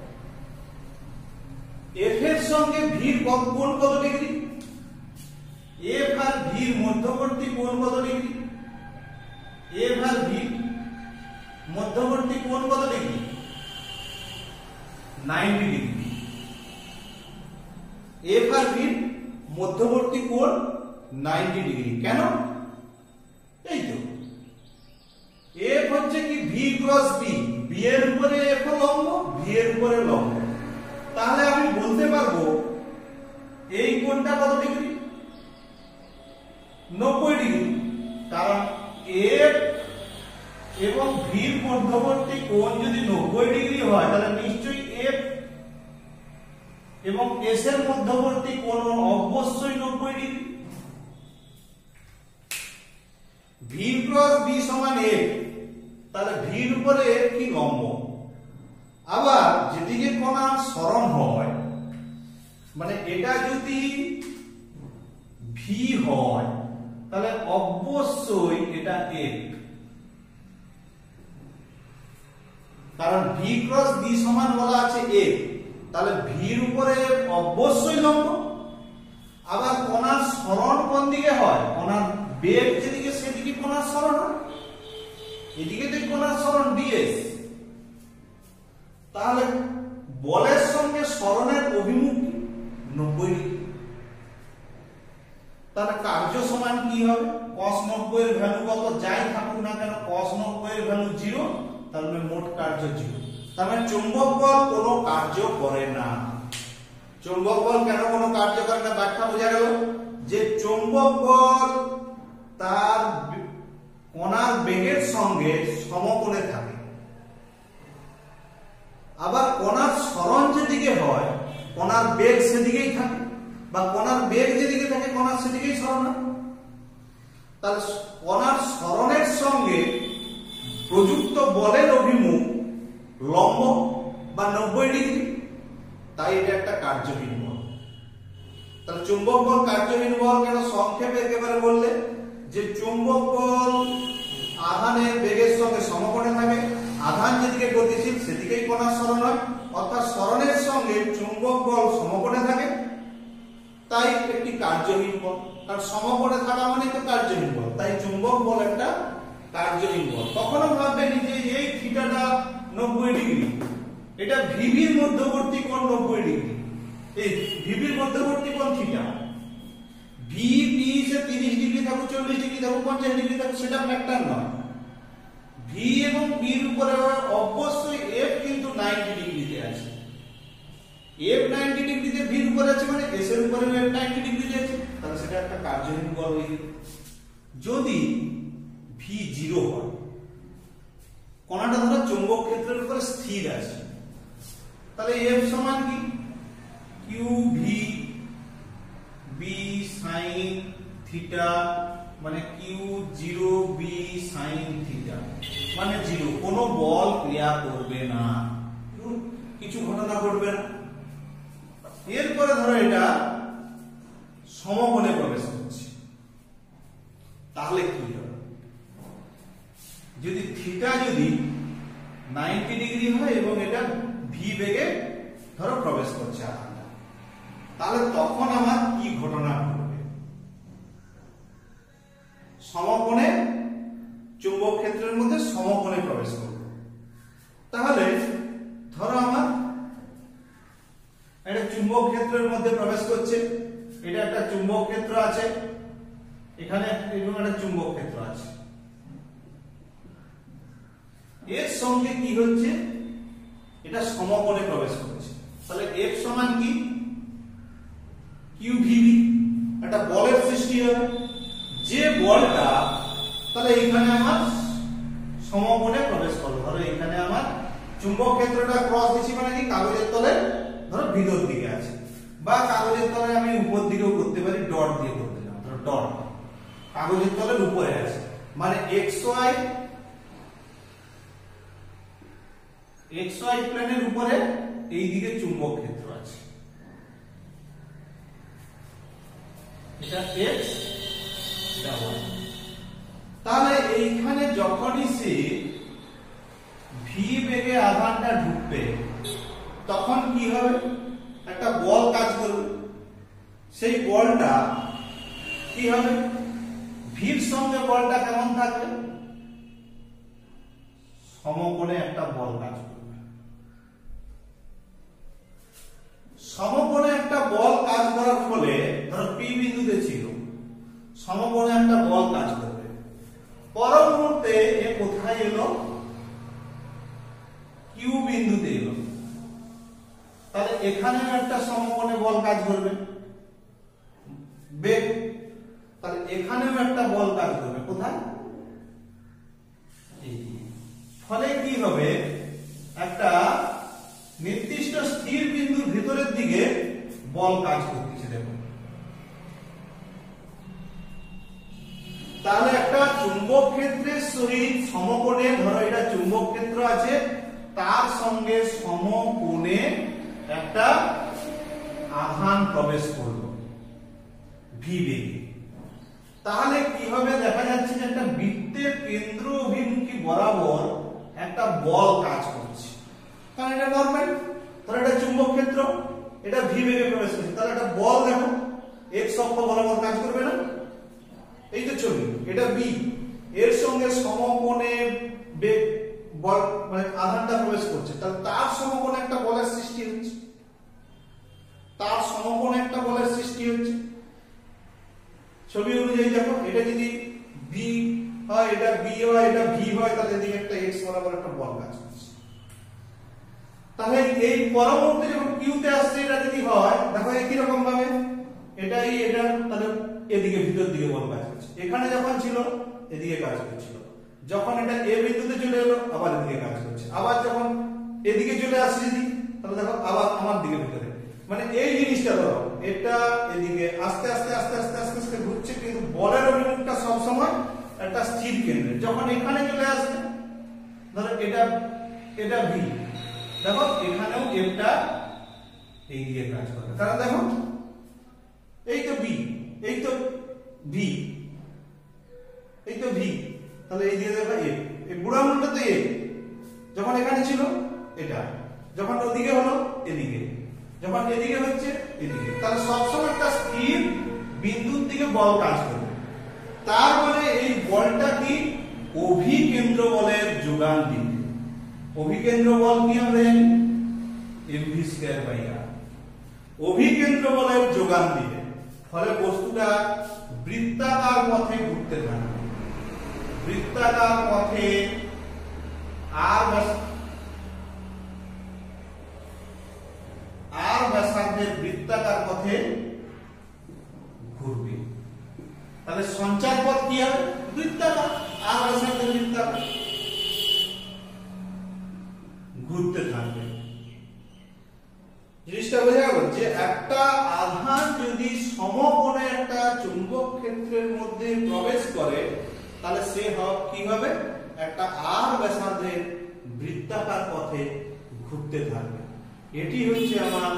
f এর সঙ্গে v এর কোণ কত ডিগ্রি? f আর v এর মধ্যবর্তী কোণ কত ডিগ্রি? f আর v মধ্যবর্তী কোণ কত ডিগ্রি? 90 ডিগ্রি। f আর v মধ্যবর্তী কোণ 90 ডিগ্রি। কেন? এই তো f হচ্ছে কি v ক্রস b, b এর উপরে f লম্ব, v এর উপরে লম্ব। তাহলে আমি বলতে পারবো এই কোণটা কত ডিগ্রি? 90 ডিগ্রি। কারণ f এবং v এর মধ্যবর্তী কোণ যদি 90 ডিগ্রি হয় তাহলে নিশ্চয়ই f এবং s এর মধ্যবর্তী কোণ অবশ্যই 90 ডিগ্রি। v ক্রস b সমান f, তাহলে v এর উপরে f কি লম্ব। আবার যেদিকে কোণার সরণ হয়, মানে এটা যদি v হয় তাহলে অবশ্যই এটা f, কারণ v ক্রস b সমান বলা আছে f, তাহলে v এর উপরে অবশ্যই লম্ব। আবার কোণার সরণ কোন দিকে হয়? কোণার বেগ যেদিকে সেদিকে কোণার সরণ হয়, এদিকে তো কোণার সরণ ds। তাহলে বলের সঙ্গে সরণের অভিমুখ 90 ডিগ্রি। তাহলে কার্য সমান কি হবে? cos 90 এর ভ্যালু কত যাই থাকুক না কেন, cos 90 এর ভ্যালু 0, তার মানে মোট কার্য 0। তার মানে চৌম্বক বল কোনো কার্য করে না। চৌম্বক বল কেন কোনো কার্য করে না? ব্যাখ্যা বোঝা গেল যে চৌম্বক বল তার কণার বেগের সঙ্গে সমকোণে থাকে। আবার কণার সরণ যেদিকে হয় কণার বেগ সেদিকেই থাকে, বা কণার বেগ যেদিকে থাকে কণার সেদিকেই সরণ হয়। তাহলে কণার সরণের সঙ্গে প্রযুক্ত বলের অভিমুখ লম্ব বা 90 ডিগ্রি, তাই এটা একটা কার্যহীন বল। তাহলে চুম্বক বল কার্যহীন বল কেন? সংক্ষেপে একেবারে বললে যে চুম্বক বল আধানের বেগের সঙ্গে সমকোণে থাকে, আধান যেদিকে গতিশীল সেদিকেই কণার সরণ হয়, অর্থাৎ সরণের সঙ্গে চুম্বক বল সমকোণে থাকে, তাই একটি কার্যহীন বল। কারণ সমকোণে থাকা মানে তো কার্যহীন বল, তাই চুম্বক বল একটা কার্যহীন বল। কখনো ভাববেন যে এই থিটাটা 90 ডিগ্রি, এটা ভিভির মধ্যবর্তী কোণ 90 ডিগ্রি, এই ভিভির মধ্যবর্তী কোণ থিটা। ভি পি সে 30 ডিগ্রি থাকুক, 40 ডিগ্রি থাকুক, 50 ডিগ্রি থাকুক, সেটা ফ্যাক্টর নয়। ভি এবং পি এর উপরে অবশ্যই এফ কিন্তু 90 ডিগ্রিতে আছে। এফ 90 ডিগ্রিতে ভি এর উপরে আছে, মানে এস এর উপরে এফ 90 ডিগ্রিতে আছে, তাহলে সেটা একটা কার্যহীন বল হয়ে যাবে। যদি ভি 0 হয়, কণাটা ধরো চৌম্বক ক্ষেত্রের উপরে স্থির আছে, তাহলে এফ সমান কি? Q V B sine theta, মানে কিউ 0 বি সাইন থিটা, মানে 0। কোনো বল ক্রিয়া করবে না, কিছু ঘটনা ঘটবে না। এরপরে ধরো এটা সমকোণে প্রবেশ করছে, তাহলে কি হবে? যদি থিটা যদি 90 ডিগ্রি হয় এবং এটা ভি বেগে ধরো প্রবেশ করছে আধানটা, তাহলে তখন আমার কি ঘটনা ঘটবে? সমকোণে চুম্বক ক্ষেত্রের মধ্যে সমকোণে প্রবেশ করবে। তাহলে ধরো আমার এটা চুম্বক ক্ষেত্রের মধ্যে প্রবেশ করছে, এটা একটা চুম্বক ক্ষেত্র আছে, এখানে এবং একটা চুম্বক ক্ষেত্র আছে। এর সঙ্গে কি হচ্ছে? এটা সমকোণে প্রবেশ করছে, তাহলে F সমান কি? QVB, একটা বলের সৃষ্টি হবে। যে বলটা তাহলে এখানে আমার সমকোণে প্রবেশ করলো, ধরো এখানে আমার চুম্বক ক্ষেত্রটা ক্রস দিচ্ছি, মানে কি কাগজের তলে ধরো ভিতর দিকে আছে, বা কাগজের তলে আমি উপর দিকেও করতে পারি, ডট দিয়ে করতে পারি। ধরো ডট কাগজের তলের উপরে আছে, মানে XY প্লেনের উপরে এই দিকে চুম্বক ক্ষেত্র আছে, এটা x এটা y। তাহলে এইখানে যখনই সে v বেগে আধানটা ঢুকবে তখন কি হবে, একটা বল কাজ করবে। সেই বলটা কি হবে, ভির সঙ্গে বলটা কেমন থাকবে, সমকোণে একটা বল কাজ করবে। সমকোণে একটা বল কাজ করার ফলে ধরো পি বিন্দুতে ছিল, সমকোণে একটা বল কাজ করবে, পর মুহূর্তে এ কোথায় এলো, কিউ বিন্দুতে এলো। তাহলে এখানেও একটা সমকোণে বল কাজ করবে বেগ, তাহলে এখানেও একটা বল কাজ করবে কোথায়, ফলে কি হবে, একটা নির্দিষ্ট স্থির বিন্দুর ভিতরের দিকে বল কাজ করতেছে। দেখুন তাহলে একটা চুম্বক ক্ষেত্রের সহিত সমকোণে, ধরো এটা চুম্বক ক্ষেত্র আছে, তার সঙ্গে সমকোণে একটা আধান প্রবেশ করলো ভি বেগে। তাহলে কি হবে, দেখা যাচ্ছে যে একটা বৃত্তের কেন্দ্র অভিমুখী বরাবর একটা বল কাজ করছে। কারণ এটা নরমাল, ধরো এটা চুম্বক ক্ষেত্র, এটা ভি বেগে প্রবেশ করছে, তাহলে একটা বল দেখো এক্স অক্ষ বরাবর কাজ করবে না, এই তো ছবি, এটা বি, এর সঙ্গে সমকোণে বেগ বল মানে আধানটা প্রবেশ করছে, তাহলে তার সমকোণে একটা বলের সৃষ্টি হচ্ছে, তার সমকোণে একটা বলের সৃষ্টি হচ্ছে। ছবি অনুযায়ী দেখো, এটা যদি বি হয়, এটা বি হয়, এটা ভি হয়, তাহলে এদিকে একটা এক্স বরাবর একটা বল কাজ করছে। তাহলে এই পরবর্তী যখন কিউতে আসছে, এটা যদি হয় দেখো একই রকম ভাবে এটাই এটা, তাহলে এদিকে ভিতর দিকে বল কাজ করছে। এখানে যখন ছিল এদিকে কাজ করছিল, যখন এটা এ বিন্দুতে চলে এলো আবার এদিকে কাজ করছে, আবার যখন এদিকে চলে আসছে যদি, তাহলে দেখো আবার আমার দিকে ভিতরে, মানে এই জিনিসটা ধরো এটা এদিকে আস্তে আস্তে আস্তে আস্তে আস্তে আস্তে ঘুরছে, কিন্তু বলের অভিমুখটা সব সময় একটা স্থির কেন্দ্রে। যখন এখানে চলে আসবে, ধরো এটা এটা ভি, দেখো এখানেও এফটা এই দিকে কাজ করে, কারণ দেখো এই তো বি, এই তো ভি, এই তো ভি, তাহলে এই দিয়ে দেখো এফ, এই বুড়া মূলটা তো এফ, যখন এখানে ছিল এটা, যখন ওদিকে হলো এদিকে, যখন এদিকে হচ্ছে এদিকে, তাহলে সবসময় একটা স্থির বিন্দুর দিকে বল কাজ করবে। তার মানে এই বলটা কি অভিকেন্দ্র বলের যোগান দিবে। অভিকেন্দ্র বল কি আমরা জানি, mv²/r, অভিকেন্দ্র বলের যোগান দিবে, ফলে বস্তুটা বৃত্তাকার পথে ঘুরতে থাকবে। বৃত্তাকার পথে আর ব্যাসার্ধের বৃত্তাকার পথে ঘুরবে। তাহলে সঞ্চার পথ কি হবে, বৃত্তাকার, আর ব্যাসার্ধের বৃত্তাকার ঘুরতে থাকবে। জিনিসটা বোঝা গেল যে একটা আধান যদি সমকোণে একটা চুম্বক ক্ষেত্রের মধ্যে প্রবেশ করে, তাহলে সে কি হবে, একটা আর ব্যাসার্ধের বৃত্তাকার পথে ঘুরতে থাকবে। এটি হচ্ছে আমার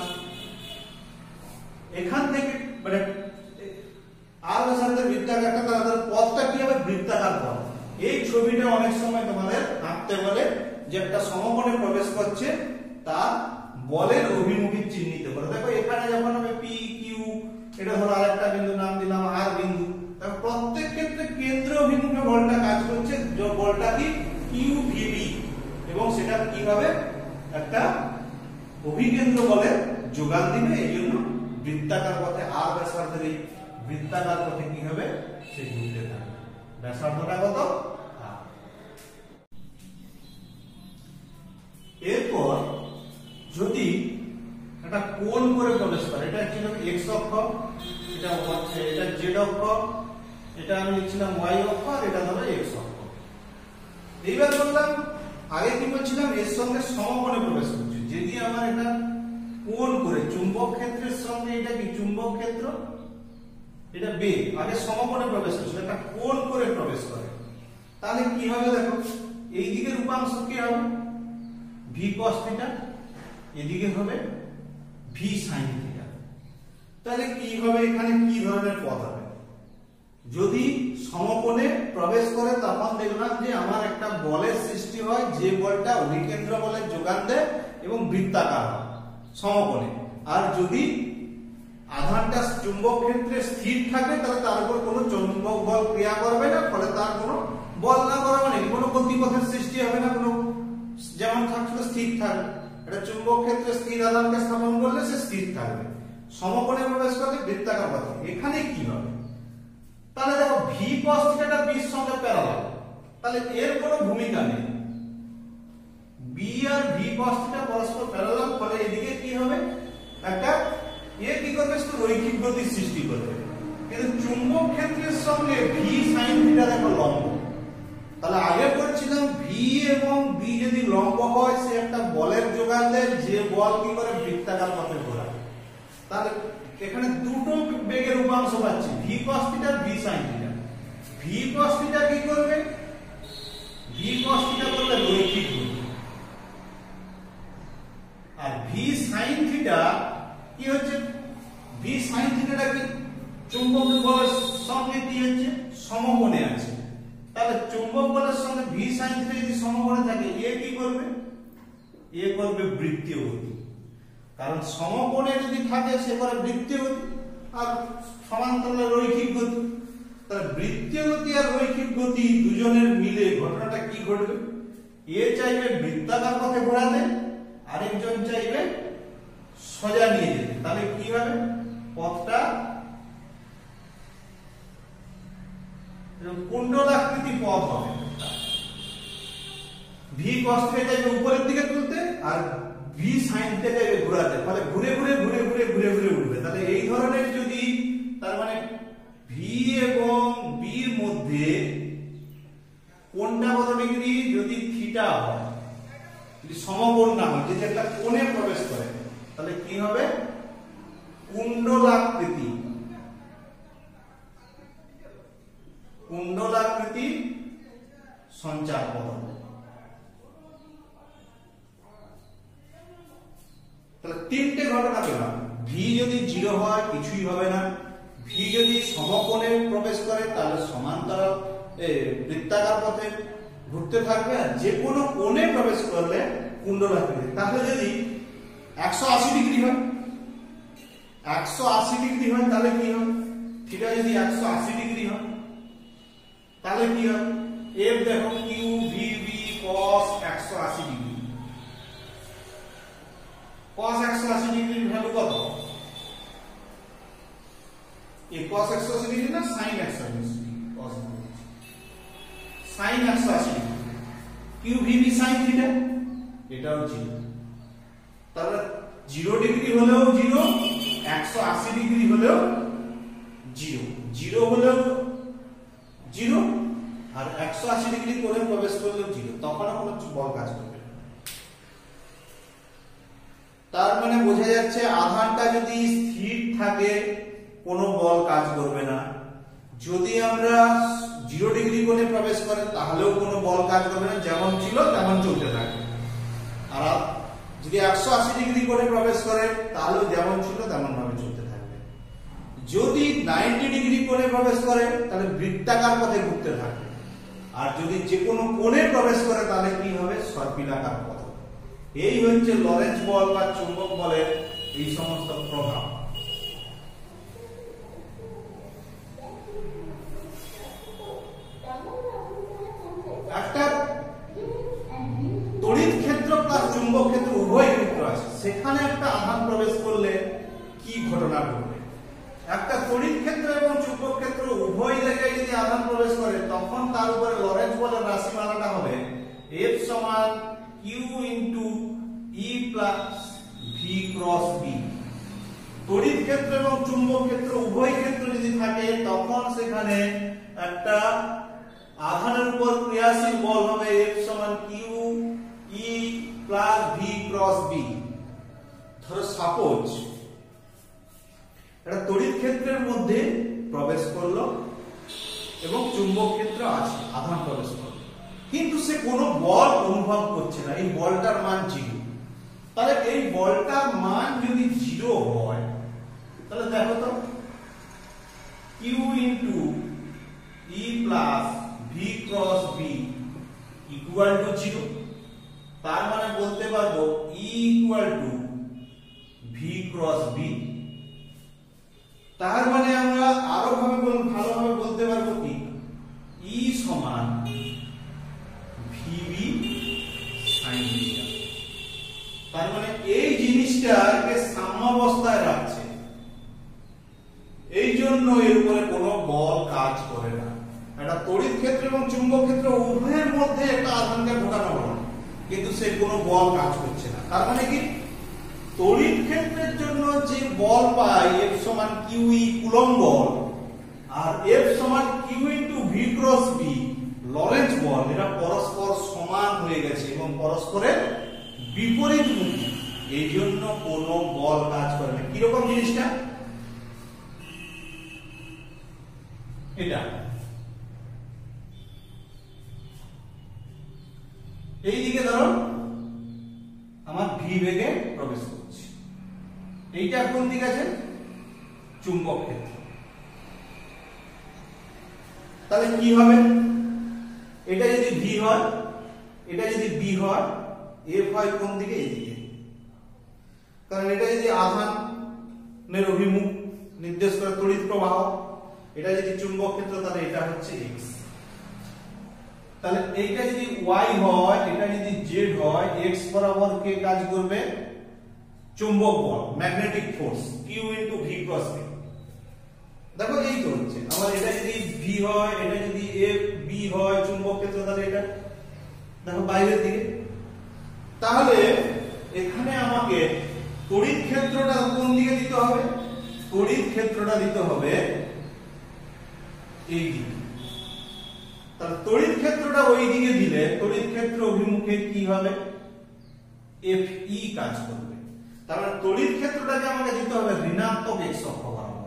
এখান থেকে মানে আর ব্যাসার্ধের বৃত্তাকারটা, তাদের পথটা কি হবে, বৃত্তাকার পথ। এই ছবিটা অনেক সময় তোমাদের আঁকতে বলে যে একটা সমকোণে প্রবেশ করছে, তার বলের অভিমুখী চিহ্নিত করে। দেখো এখানে যখন হবে পি কিউ, এটা ধরো আরেকটা বিন্দু নাম দিলাম আর বিন্দু, তাহলে প্রত্যেক ক্ষেত্রে কেন্দ্র অভিমুখে বলটা কাজ করছে, যে বলটা কি কিউ ভিবি, এবং সেটা কি হবে, একটা অভিকেন্দ্র বলের যোগান দিবে। এই জন্য বৃত্তাকার পথে আর ব্যাসার্ধের এই বৃত্তাকার পথে কি হবে, সে ঘুরতে থাকবে। ব্যাসার্ধটা কত, এরপর যদি একটা কোণ করে প্রবেশ করে, এটা অ্যাকচুয়ালি এক্স অক্ষ, এটা জেড অক্ষ, এটা আমি লিখছিলাম ওয়াই অক্ষ, আর এটা ধরো এক্স অক্ষ। এইবার বললাম আগে কি বলছিলাম, এর সঙ্গে সমকোণে প্রবেশ করছে। যদি আমার এটা কোণ করে চুম্বক ক্ষেত্রের সঙ্গে, এটা কি চুম্বক ক্ষেত্র, এটা বেগ, আগে সমকোণে প্রবেশ করছে, এটা কোণ করে প্রবেশ করে, তাহলে কি হবে দেখো, এই দিকের উপাংশ কি হবে, ভি cos θ, এদিকে হবে ভি সাইন থিটা। তাহলে কি হবে, এখানে কি ধরনের পথ হবে? যদি সমকোণে প্রবেশ করে তখন দেখলাম যে আমার একটা বলের সৃষ্টি হয়, যে বলটা অভিকেন্দ্র বলের যোগান দেয় এবং বৃত্তাকার হয় সমকোণে। আর যদি আধানটা চুম্বক ক্ষেত্রে স্থির থাকে তাহলে তার উপর কোনো চৌম্বক বল ক্রিয়া করবে না, ফলে তার কোনো বল না করা মানে কোনো গতিপথের সৃষ্টি হবে না, কোনো যেমন থাকছিল স্থির থাকবে। এটা চুম্বক ক্ষেত্রে স্থির আধানকে স্থাপন করলে সে স্থির থাকবে, সমকোণে প্রবেশ করলে বৃত্তাকার পথে। এখানে কি হবে? তাহলে দেখো ভি cos থিটাটা b এর সঙ্গে প্যারালাল, তাহলে এর কোনো ভূমিকা নেই। b আর v cos থিটা পরস্পর প্যারালাল, ফলে এদিকে কি হবে, একটা এ কি করবে, শুধু রৈখিক গতির সৃষ্টি করবে। কিন্তু চুম্বক ক্ষেত্রের সঙ্গে v sin থিটা দেখো লম্ব, তাহলে আগে বলছিলাম v এবং b যদি লম্ব হয় সে একটা বলের যোগান দেয়, যে বল কি করে বৃত্তাকার পথে ঘোরায়। তাহলে এখানে দুটো বেগের উপাংশ পাচ্ছি, v cos theta v sin theta. v cos theta কি করবে, v cos থিটা করবে রৈখিক গতি, আর v sin থিটা কি হচ্ছে, v sin থিটাটা কি চুম্বক বলের সঙ্গে কি হচ্ছে, সমকোণে আছে। তাহলে চুম্বক বলের সঙ্গে v sin থিটা যদি সমকোণে থাকে, এ কি করবে, এ করবে বৃত্তীয় গতি। কারণ সমকোণে যদি থাকে সে করে বৃত্তীয় গতি, আর সমান্তরালে রৈখিক গতি। তাহলে বৃত্তীয় গতি আর রৈখিক গতি দুজনের মিলে ঘটনাটা কি ঘটবে, এ চাইবে বৃত্তাকার পথে ঘোরাতে, আরেকজন চাইবে সোজা নিয়ে যেতে। তাহলে কি হবে, পথটা কুণ্ডলাকৃতি পথ হবে। ভি cos থিটা চাইবে উপরের দিকে তুলতে, আর ভি sin থিটা চাইবে ঘোরাতে, ফলে ঘুরে ঘুরে ঘুরে ঘুরে ঘুরে ঘুরে উঠবে। তাহলে এই ধরনের যদি, তার মানে ভি এবং বি এর মধ্যে কোণটা কত ডিগ্রি, যদি থিটা হয়, যদি সমকোণ না হয়, যদি একটা কোণে প্রবেশ করে, তাহলে কি হবে, কুণ্ডলাকৃতি, কুণ্ডলাকৃতি সঞ্চার পথ হবে। তাহলে তিনটে ঘটনা পেলাম। ভি যদি 0 হয় কিছুই হবে না, ভি যদি সমকোণে প্রবেশ করে তাহলে সমান্তরাল বৃত্তাকার পথে ঘুরতে থাকবে, আর যে কোনো কোণে প্রবেশ করলে কুণ্ডলাকৃতি। তাহলে যদি 180 ডিগ্রি হয়, 180 ডিগ্রি হয় তাহলে কি হবে, থিটা যদি 180 ডিগ্রি হয় তাহলে কি হবে, এফ দেখো Q V B cos 180 degree, cos 180 ডিগ্রির ভ্যালু কত, এ cos 180 ডিগ্রি না sin 180 degree, cos sin 180 degree, Q V B sin theta এটাও 0। তাহলে 0 ডিগ্রি হলেও 0, 180 ডিগ্রি হলেও 0, 0 হলেও 0, আর 180 ডিগ্রি করে প্রবেশ করলেও 0, তখন কোনো বল কাজ করবে না। তার মানে বোঝা যাচ্ছে আধানটা যদি স্থির থাকে কোনো বল কাজ করবে না, যদি আমরা 0 ডিগ্রি কোণে প্রবেশ করে তাহলেও কোনো বল কাজ করবে না, যেমন ছিল তেমন চলতে থাকবে। আর যদি 180 ডিগ্রি কোণে প্রবেশ করে তাহলেও যেমন ছিল তেমন ভাবে চলতে থাকবে। যদি 90 ডিগ্রি কোণে প্রবেশ করে তাহলে বৃত্তাকার পথে ঘুরতে থাকবে, আর যদি যে কোনো কোণে প্রবেশ করে তাহলে কি হবে, সর্পিলাকার পথ। এই হচ্ছে লরেন্জ বল বা চুম্বক বলের এই সমস্ত প্রভাব। একটা তড়িৎ ক্ষেত্র প্লাস চুম্বক ক্ষেত্র উভয় ক্ষেত্র আছে, সেখানে একটা আধান প্রবেশ করলে কি ঘটনা ঘটবে। একটা তড়িৎ ক্ষেত্র এবং চুম্বক ক্ষেত্র উভয় জায়গায় যদি আধান প্রবেশ করে তখন তার উপরে লরেন্জ বলের রাশিমালাটা হবে F সমান Q into E plus V cross B। তড়িৎ ক্ষেত্র এবং চুম্বক ক্ষেত্র উভয় ক্ষেত্র যদি থাকে তখন সেখানে একটা আধানের উপর ক্রিয়াশীল বল হবে F সমান Q E plus V cross B। ধরো সাপোজ এটা তড়িৎ ক্ষেত্রের মধ্যে প্রবেশ করলো এবং চুম্বক ক্ষেত্র আছে, আধান প্রবেশ করলো, কিন্তু সে কোনো বল অনুভব করছে না, এই বলটার মান 0। তাহলে এই বলটার মান যদি 0 হয় তাহলে দেখো তো q into e plus v cross b equal to 0। তার মানে বলতে পারবো e equal to v cross b। তার মানে আমরা আরো ভালোভাবে বলতে পারবো কি e সমান vb sin θ। তার মানে এই জিনিসটাকে সাম্যাবস্থায় রাখছে, এই জন্য এর উপরে কোনো বল কাজ করে না। এটা তড়িৎ ক্ষেত্র এবং চুম্বক ক্ষেত্র উভয়ের মধ্যে একটা আধানকে ঢোকানো হলো, কিন্তু সে কোনো বল কাজ করছে না। তার মানে কি তড়িৎ ক্ষেত্রের জন্য যে বল পাই F সমান QE কুলম্ব বল আর F সমান Q into V cross B Lorentz বল, এরা পরস্পর সমান হয়ে গেছে এবং পরস্পরের বিপরীতমুখী, এই জন্য কোনো বল কাজ করে না। কিরকম জিনিসটা? এটা এইদিকে ধরো আমার v বেগে প্রবেশ করছে, এইটা কোন দিকে আছে? চুম্বক ক্ষেত্র। তাহলে কি হবে? এটা যদি v হয়, এটা যদি b হয়, f হয় কোন দিকে? এইদিকে। কারণ এটা যদি আধানের অভিমুখ নির্দেশ করে তড়িৎ প্রবাহ, এটা যদি চুম্বক ক্ষেত্র তাহলে এটা হচ্ছে x। তাহলে এইটা যদি y হয়, এটা যদি z হয়, x বরাবর কে কাজ করবে? চুম্বক বল, magnetic force q into v cross b। দেখো এই তো হচ্ছে আমার, এটা যদি v হয়, এটা যদি f b হয় চুম্বক ক্ষেত্র, তাহলে এটা দেখো বাইরের দিকে। তাহলে এখানে আমাকে তড়িৎ ক্ষেত্রটা কোন দিকে দিতে হবে? তড়িৎ ক্ষেত্রটা দিতে হবে এই দিকে। তাহলে তড়িৎ ক্ষেত্রটা ওই দিকে দিলে তড়িৎ ক্ষেত্র অভিমুখে কি হবে? FE কাজ করবে। তাহলে তড়িৎ ক্ষেত্রটাকে আমাকে দিতে হবে ঋণাত্মক x অক্ষ বরাবর।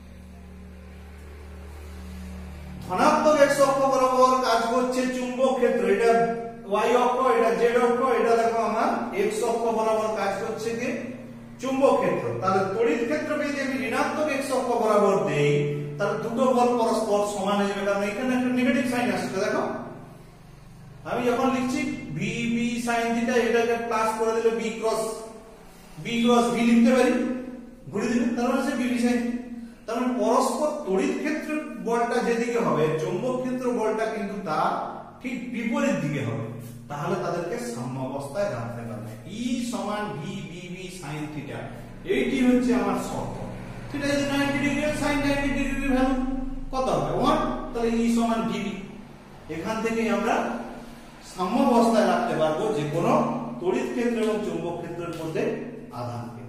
ধনাত্মক x অক্ষ বরাবর কাজ করছে চুম্বক ক্ষেত্র, এটা y অক্ষ, এটা z অক্ষ, এটা দেখো আমার x অক্ষ বরাবর কাজ করছে কি? চুম্বক ক্ষেত্র। তাহলে তড়িৎ ক্ষেত্রকে যদি আমি ঋণাত্মক x অক্ষ বরাবর দেই তাহলে দুটো বল পরস্পর সমান হয়ে যাবে, কারণ এখানে একটা নেগেটিভ সাইন আসছে। দেখো আমি যখন লিখছি vb sin θ, এটাকে প্লাস করে দিলে b ক্রস v লিখতে পারি, ঘুরে দিলে তার মানে সে bb sin। তার মানে পরস্পর তড়িৎ ক্ষেত্র বলটা যেদিকে হবে চৌম্বক ক্ষেত্র বলটা কিন্তু তার ঠিক বিপরীত দিকে হবে। তাহলে তাদেরকে সাম্যাবস্থায় রাখতে পারবে। E সমান vbb sin θ, এইটি হচ্ছে আমার শর্ত। সেটা যদি 90 ডিগ্রি sin 90 ডিগ্রি ভ্যালু কত হবে? 1। তাহলে E সমান vb। এখান থেকেই আমরা সাম্যাবস্থায় রাখতে পারবো যে কোনো তড়িৎ ক্ষেত্র এবং চৌম্বক ক্ষেত্রের মধ্যে আধানকে।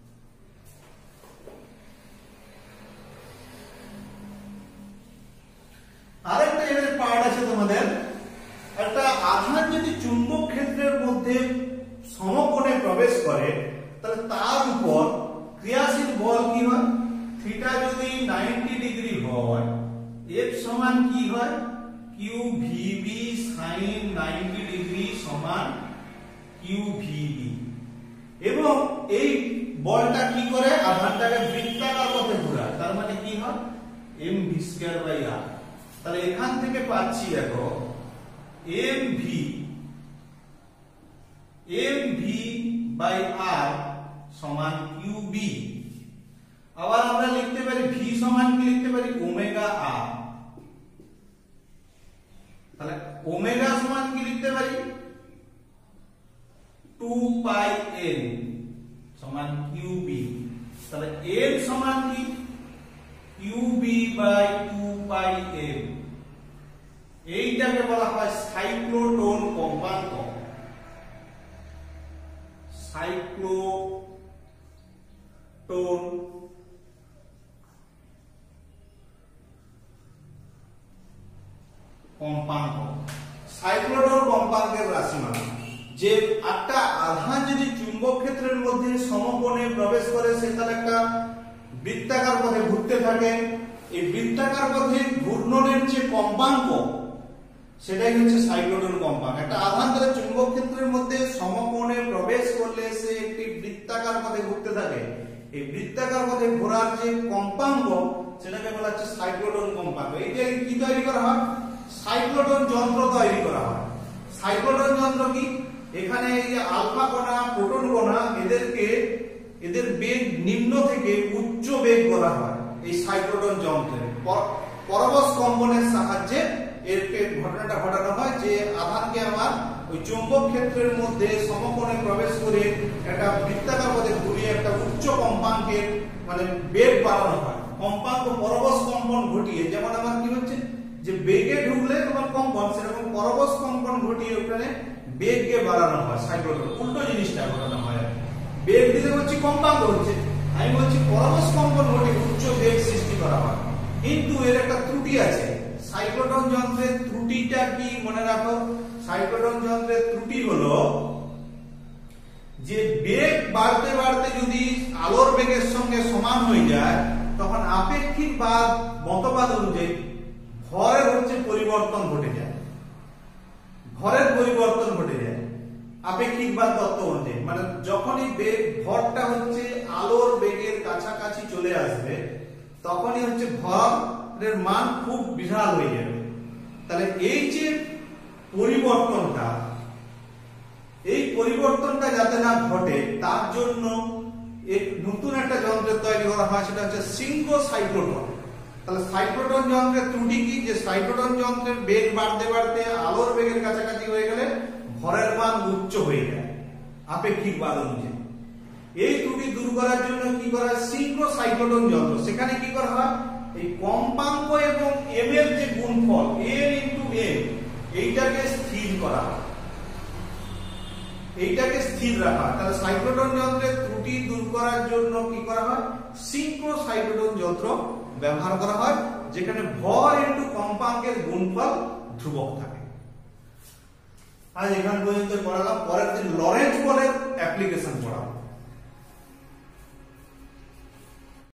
আরেকটা এর পার্ট আছে তোমাদের, একটা আধান যদি চুম্বক ক্ষেত্রের মধ্যে সমকোণে প্রবেশ করে তাহলে তার উপর ক্রিয়াশীল বল কি হয়? থিটা যদি 90 ডিগ্রি হয়, F সমান কি হয়? QVB sin 90 ডিগ্রি সমান QVB। এবং এই বলটা কি করে? আধানটাকে বৃত্তাকার পথে ঘোরায়, তার মানে কি হয়? mv²r। তাহলে এখান থেকে পাচ্ছি দেখো mv/r সমান qb। আবার আমরা লিখতে পারি v সমান কি লিখতে পারি? Omega r। তাহলে ওমেগা সমান কি লিখতে পারি? 2 পাই n সমান qb। তাহলে n সমান কি? qb/2 পাই m। এইটাকে বলা হয় সাইক্লোটোন কম্পাঙ্ক। সাইক্লোটোন কম্পাঙ্ক, সাইক্লোটোন কম্পাঙ্কের রাশিমালা। যে একটা আধান যদি চুম্বক ক্ষেত্রের মধ্যে সমকোণে প্রবেশ করে সে তার একটা বৃত্তাকার পথে ঘুরতে থাকে। এই বৃত্তাকার পথে ঘূর্ণনের যে কম্পাঙ্ক সেটাই হচ্ছে সাইক্লোট্রন কম্পাঙ্ক। একটা আধান তাহলে চুম্বক ক্ষেত্রের মধ্যে সমকোণে প্রবেশ করলে সে একটি বৃত্তাকার পথে ঘুরতে থাকে। এই বৃত্তাকার পথে ঘোরার যে কম্পাঙ্ক সেটাকে বলা হচ্ছে সাইক্লোট্রন কম্পাঙ্ক। এইটা কি তৈরি করা হয়? সাইক্লোট্রন যন্ত্র তৈরি করা হয়। সাইক্লোট্রন যন্ত্র কি? এখানে এই যে আলফা কণা প্রোটন কণা এদের বেগ নিম্ন থেকে উচ্চ বেগ করা হয় এই সাইক্লোট্রন যন্ত্রে। পরবশ কম্পনের সাহায্যে এর ঘটনাটা ঘটানো হয় যে আধানকে আমার ওই চুম্বক ক্ষেত্রের মধ্যে সমকোণে প্রবেশ করে একটা বৃত্তাকার পথে ঘুরিয়ে একটা উচ্চ কম্পাঙ্কের মানে বেগ বাড়ানো হয়। কম্পাঙ্ক পরবশ কম্পন ঘটিয়ে, যেমন আমার কি হচ্ছে যে বেগে ঢুকলে তোমার কম্পন, সেরকম পরবশ কম্পন ঘটিয়ে ওখানে বেগকে বাড়ানো হয়। সাইক্লোট্রন উল্টো জিনিসটা ঘটানো হয়। বেগ দিলে হচ্ছে কম্পাঙ্ক হচ্ছে, আমি বলছি পরবশ কম্পন ঘটিয়ে উচ্চ বেগ সৃষ্টি করা হয়। কিন্তু এর একটা ত্রুটি আছে। সাইক্লোট্রন যন্ত্রের ত্রুটিটা কি মনে রাখো? সাইক্লোট্রন যন্ত্রের ত্রুটি হলো যে বেগ বাড়তে বাড়তে যদি আলোর বেগের সঙ্গে সমান হয়ে যায় তখন আপেক্ষিক বাদ মতবাদ অনুযায়ী ভরের হচ্ছে পরিবর্তন ঘটে যায়। ভরের পরিবর্তন ঘটে যায় আপেক্ষিক বাদ তত্ত্ব অনুযায়ী। মানে যখনই বেগ ভরটা হচ্ছে আলোর বেগের কাছাকাছি চলে আসবে তখনই হচ্ছে ভরের মান খুব বিশাল হয়ে যাবে। তাহলে এই যে পরিবর্তনটা, এই পরিবর্তনটা যাতে না ঘটে তার জন্য নতুন একটা যন্ত্রের তৈরি করা হয়, সেটা হচ্ছে সিঙ্কো সাইক্লোট্রন। তাহলে সাইক্লোট্রন যন্ত্রের ত্রুটি কি? যে সাইক্লোট্রন যন্ত্রের বেগ বাড়তে বাড়তে আলোর বেগের কাছাকাছি হয়ে গেলে ভরের মান উচ্চ হয়ে যায় আপেক্ষিক বাদ অনুযায়ী। এই ত্রুটি দূর করার জন্য কি করা হয়? সিঙ্কো সাইক্লোট্রন যন্ত্র। সেখানে কি করা হয়? এই কম্পাঙ্ক এবং এম এর যে গুণফল n ইনটু m এইটাকে স্থির করা হয়, এইটাকে স্থির রাখা। তাহলে সাইক্লোট্রন যন্ত্রের ত্রুটি দূর করার জন্য কি করা হয়? সিঙ্কো সাইক্লোট্রন যন্ত্র ব্যবহার করা হয়, যেখানে ভর ইনটু কম্পাঙ্কের গুণফল ধ্রুবক থাকে। আজ এখান পর্যন্ত পড়ালাম। পরের দিন লরেন্জ বলের অ্যাপ্লিকেশন